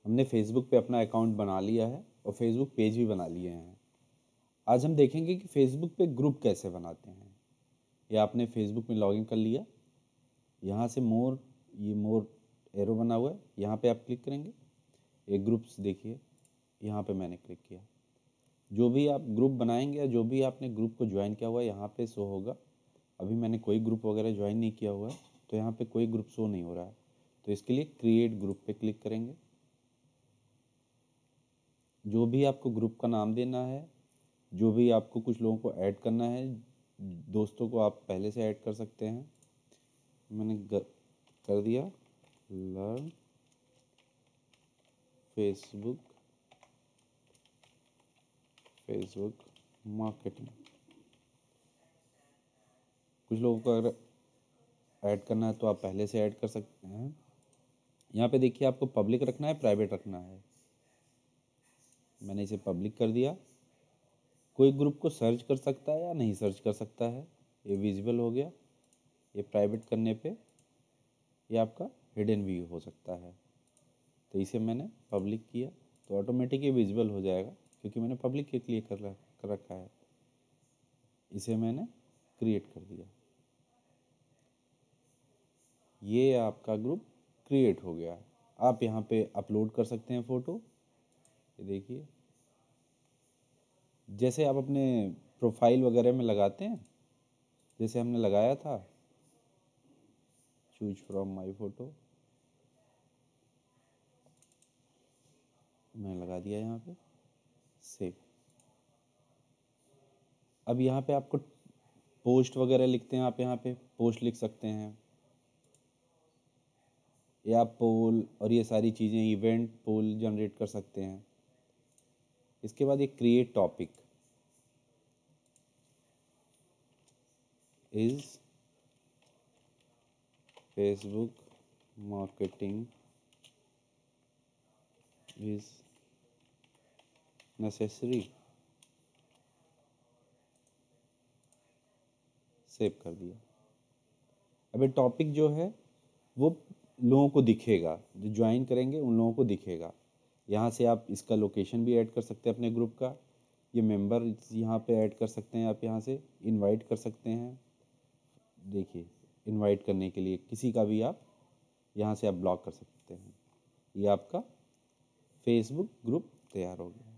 हमने फेसबुक पे अपना अकाउंट बना लिया है और फेसबुक पेज भी बना लिए हैं। आज हम देखेंगे कि फेसबुक पे ग्रुप कैसे बनाते हैं। या आपने फेसबुक में लॉगिन कर लिया, यहाँ से मोर एरो बना हुआ है, यहाँ पे आप क्लिक करेंगे। एक ग्रुप्स देखिए, यहाँ पे मैंने क्लिक किया। जो भी आप ग्रुप बनाएंगे या जो भी आपने ग्रुप को ज्वाइन किया हुआ है यहाँ पे शो होगा। अभी मैंने कोई ग्रुप वगैरह ज्वाइन नहीं किया हुआ है तो यहाँ पे कोई ग्रुप शो नहीं हो रहा है। तो इसके लिए क्रिएट ग्रुप पे क्लिक करेंगे। जो भी आपको ग्रुप का नाम देना है, जो भी आपको कुछ लोगों को ऐड करना है, दोस्तों को आप पहले से ऐड कर सकते हैं। मैंने कर दिया लर्न फेसबुक मार्केटिंग। कुछ लोगों को अगर ऐड करना है तो आप पहले से ऐड कर सकते हैं। यहाँ पे देखिए आपको पब्लिक रखना है, प्राइवेट रखना है। मैंने इसे पब्लिक कर दिया। कोई ग्रुप को सर्च कर सकता है या नहीं सर्च कर सकता है, ये विजिबल हो गया। ये प्राइवेट करने पे ये आपका हिडन व्यू हो सकता है। तो इसे मैंने पब्लिक किया तो ऑटोमेटिक ये विजिबल हो जाएगा क्योंकि मैंने पब्लिक के लिए कर रखा है। इसे मैंने क्रिएट कर दिया। ये आपका ग्रुप क्रिएट हो गया। आप यहाँ पे अपलोड कर सकते हैं फ़ोटो। ये देखिए, जैसे आप अपने प्रोफाइल वगैरह में लगाते हैं, जैसे हमने लगाया था चूज फ्रॉम माई फ़ोटो, मैंने लगा दिया यहाँ पे सेव। अब यहाँ पे आपको पोस्ट वगैरह लिखते हैं, आप यहाँ पे पोस्ट लिख सकते हैं या पोल और ये सारी चीज़ें इवेंट पोल जनरेट कर सकते हैं। इसके बाद ये create topic is Facebook marketing is necessary. Save कर दिया। अब ये टॉपिक जो है वो लोगों को दिखेगा, जो ज्वाइन करेंगे उन लोगों को दिखेगा। यहाँ से आप इसका लोकेशन भी ऐड कर सकते हैं अपने ग्रुप का। ये मेंबर यहाँ पे ऐड कर सकते हैं, आप यहाँ से इनवाइट कर सकते हैं। देखिए, इनवाइट करने के लिए किसी का भी आप यहाँ से आप ब्लॉक कर सकते हैं। ये आपका फेसबुक ग्रुप तैयार हो गया।